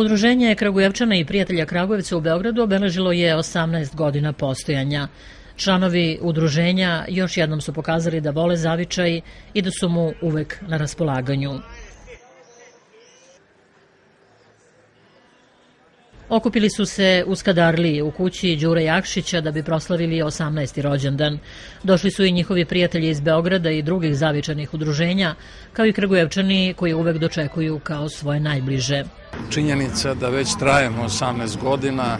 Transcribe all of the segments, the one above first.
Udruženje Kragujevčana i prijatelja Kragujevca u Beogradu obeležilo je 18 godina postojanja. Članovi udruženja još jednom su pokazali da vole zavičaj i da su mu uvek na raspolaganju. Okupili su se u Skadarliji u kući Đure Jakšića da bi proslavili 18. rođendan. Došli su i njihovi prijatelji iz Beograda i drugih zavičajnih udruženja, kao i Kragujevčani koji uvek dočekuju kao svoje najbliže. Činjenica da već trajemo 18 godina,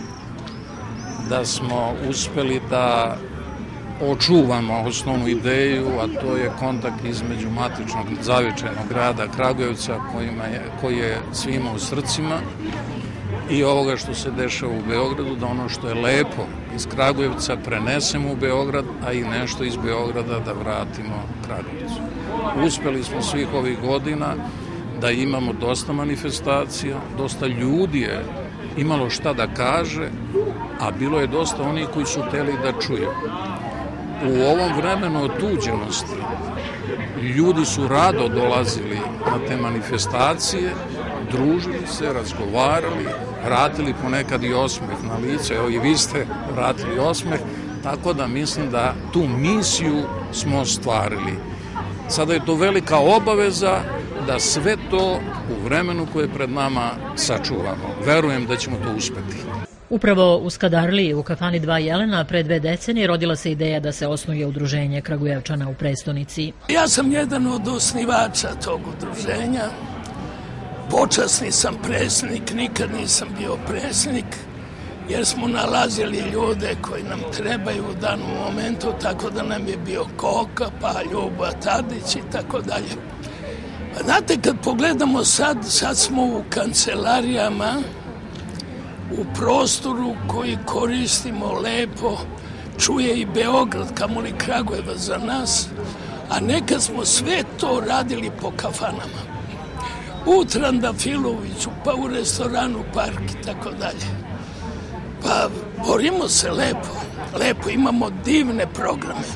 da smo uspeli da očuvamo osnovnu ideju, a to je kontakt između matičnog zavičajnog grada Kragujevca koji je svima u srcima, i ovoga što se dešava u Beogradu, da ono što je lepo iz Kragujevca prenesemo u Beograd, a i nešto iz Beograda da vratimo Kragujevcu. Uspeli smo svih ovih godina da imamo dosta manifestacija, dosta ljudi je imalo šta da kaže, a bilo je dosta onih koji su hteli da čuju. U ovom vremenu otuđenosti ljudi su rado dolazili na te manifestacije, družili se, razgovarali, vratili ponekad i osmeh na lice, evo i vi ste vratili osmeh, tako da mislim da tu misiju smo ostvarili. Sada je to velika obaveza da sve to u vremenu koje je pred nama sačuvamo. Verujem da ćemo to uspeti. Upravo u Skadarliji, u kafani Dva Jelena, pre 2 decenije rodila se ideja da se osnuje udruženje Kragujevčana u prestonici. Ja sam jedan od osnivača tog udruženja. Počasni sam predsjednik, nikad nisam bio predsjednik, jer smo nalazili ljude koji nam trebaju u danom momentu, tako da nam je bio Koka, pa Ljuba Tadić i tako dalje. Znate, kad pogledamo sad smo u kancelarijama, u prostoru koji koristimo lepo, čuje i Beograd, kamoli Kragujevac za nas, a nekad smo sve to radili po kafanama. U Trandafiloviću, pa u restoranu Park i tako dalje. Pa borimo se lepo, imamo divne programe.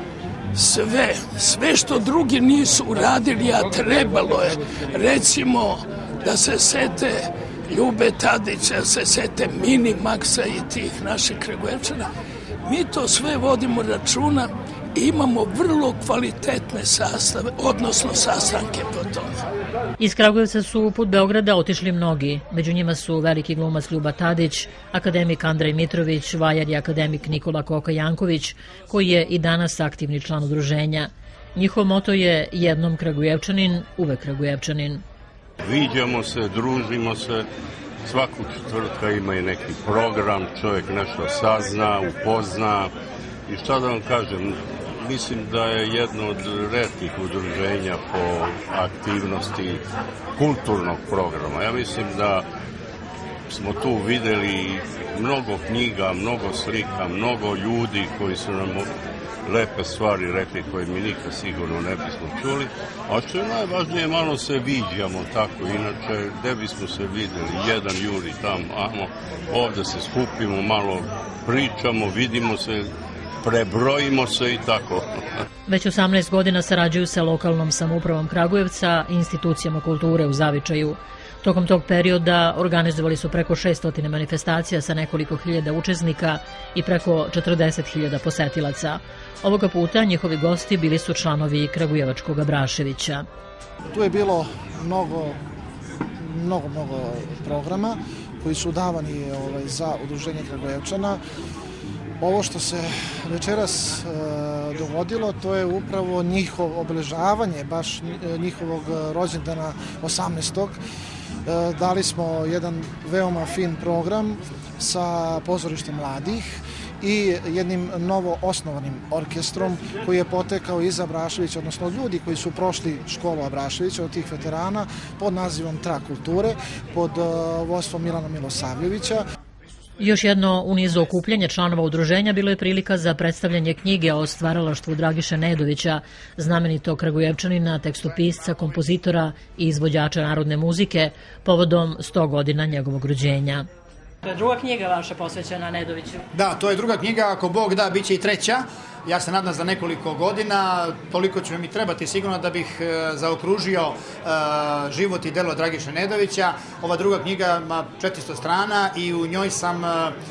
Sve što drugi nisu uradili, a trebalo je, recimo da se sete Ljube Tadića, se sete Minimaxa i tih naših Kragujevčana. Mi to sve vodimo računa i imamo vrlo kvalitetne sastave, odnosno sastanke po tome. Iz Kragujevca su put Beograda otišli mnogi. Među njima su veliki glumac Ljuba Tadić, akademik Andrej Mitrović, vajar i akademik Nikola Koka Janković, koji je i danas aktivni član udruženja. Njihov moto je jednom Kragujevčanin, uvek Kragujevčanin. Viđamo se, družimo se, svaku četvrtka ima i neki program, čovjek nešto sazna, upozna i šta da vam kažem, mislim da je jedno od retkih udruženja po aktivnosti kulturnog programa. Ja mislim da smo tu videli mnogo knjiga, mnogo slika, mnogo ljudi koji su nam lepe stvari rekli koje mi nikad sigurno ne bismo čuli. A što je najvažnije, malo se viđamo tako, inače gde bismo se videli, jedan juri tamo, ovde se skupimo, malo pričamo, vidimo se, prebrojimo se i tako. Već 18 godina sarađuju sa lokalnom samoupravom Kragujevca i institucijama kulture u zavičaju. Tokom tog perioda organizovali su preko 600 manifestacija sa nekoliko hiljada učesnika i preko 40.000 posetilaca. Ovoga puta njihovi gosti bili su članovi Kragujevačkog Abraševića. Tu je bilo mnogo programa koji su davani za udruženje Kragujevčana. Ovo što se večeras dogodilo, to je upravo njihov obeležavanje, baš njihovog rođendana 18. Dali smo jedan veoma fin program sa pozorištem mladih i jednim novo osnovanim orkestrom koji je potekao iz Abraševića, odnosno ljudi koji su prošli školu Abraševića od tih veterana pod nazivom Trak kulture, pod vodstvom Milana Milosavljevića. Još jedno u nizu okupljanja članova udruženja bilo je prilika za predstavljanje knjige o stvaralaštvu Dragiše Nedovića, znamenitog Kragujevčanina, tekstopisca, kompozitora i izvođača narodne muzike, povodom 100 godina njegovog rođenja. To je druga knjiga vaša posvećena Nedoviću? Da, to je druga knjiga, ako Bog da, bit će i treća. ja se nadam za nekoliko godina, toliko će mi trebati sigurno da bih zaokružio život i delo Dragiše Nedovića. Ova druga knjiga ima 400 strana i u njoj sam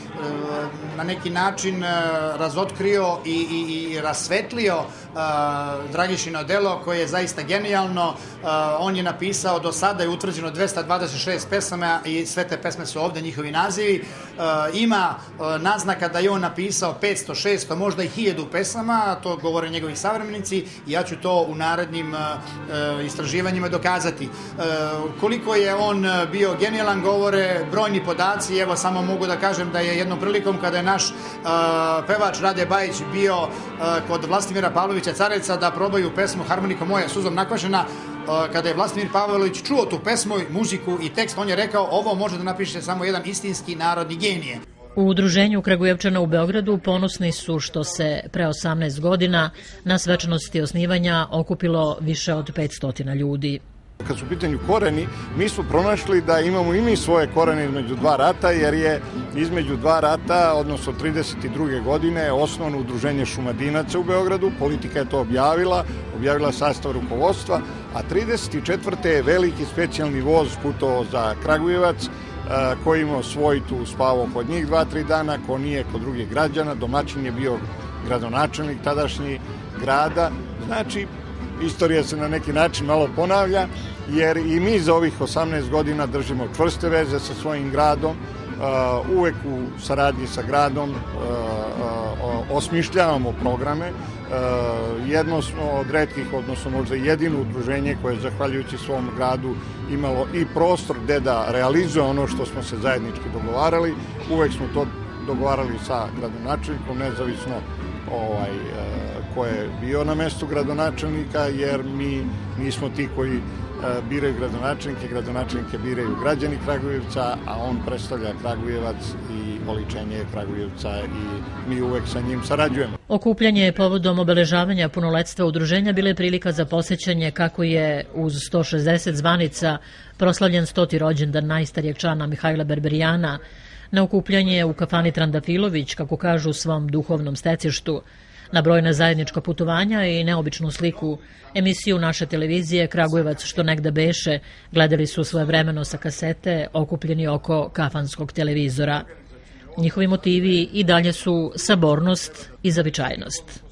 na neki način razotkrio i rasvetlio Dragišino delo koje je zaista genijalno. On je napisao, do sada je utvrđeno 226 pesama i sve te pesme su ovde, njihovi nazivi. Ima naznaka da je on napisao 500, 600, možda i 1000 pesama, to govore njegovi savremenici i ja ću to u narednim istraživanjima dokazati. Koliko je on bio genijalan govore brojni podaci, evo samo mogu da kažem da je jednom prilikom kada je naš pevač Rade Bajić bio kod Vlastimira Pavlovića Carevca da probaju pesmu Harmoniko moja suzom nakvašena, kada je Vlastimir Pavlović čuo tu pesmu, muziku i tekst, on je rekao ovo može da napiše samo jedan istinski narodni genije. U Udruženju Kragujevčana u Beogradu ponosni su što se pre 18 godina na svečanosti osnivanja okupilo više od 500 ljudi. Kad su u pitanju koreni, mi smo pronašli da imamo i mi svoje korene između dva rata, jer je između dva rata, odnosno 32. godine, osnovno Udruženje Šumadinaca u Beogradu, politika je to objavila sastav rukovodstva, a 34. je veliki specijalni voz putovao za Kragujevac, koji imao svoj tu spavao kod njih 2-3 dana, ko nije kod drugih građana, domaćin je bio gradonačelnik tadašnji grada, znači istorija se na neki način malo ponavlja, jer i mi za ovih 18 godina držimo čvrste veze sa svojim gradom, uvek u saradnji sa gradom osmišljavamo programe. Jedno smo od retkih, odnosno možda jedino udruženje koje je zahvaljujući svom gradu imalo i prostor gde da realizuje ono što smo se zajednički dogovarali. Uvek smo to dogovarali sa gradonačelnikom, nezavisno ko je bio na mestu gradonačelnika, jer mi nismo ti koji biraju gradonačelnike biraju građani Kragujevca, a on predstavlja Kragujevac i oličenje Kragujevca i mi uvek sa njim sarađujemo. Okupljanje povodom obeležavanja punoletstva udruženja bila je prilika za posećanje kako je uz 160 zvanica proslavljen 100. rođendan najstarijeg člana Mihajla Berberijana, na okupljanje u kafani Trandafilović, kako kažu, u svom duhovnom stecištu, na brojna zajednička putovanja i neobičnu sliku. Emisiju naše televizije Kragujevac što negde beše gledali su svojevremeno sa kasete okupljeni oko kafanskog televizora. Njihovi motivi i dalje su sabornost i zavičajnost.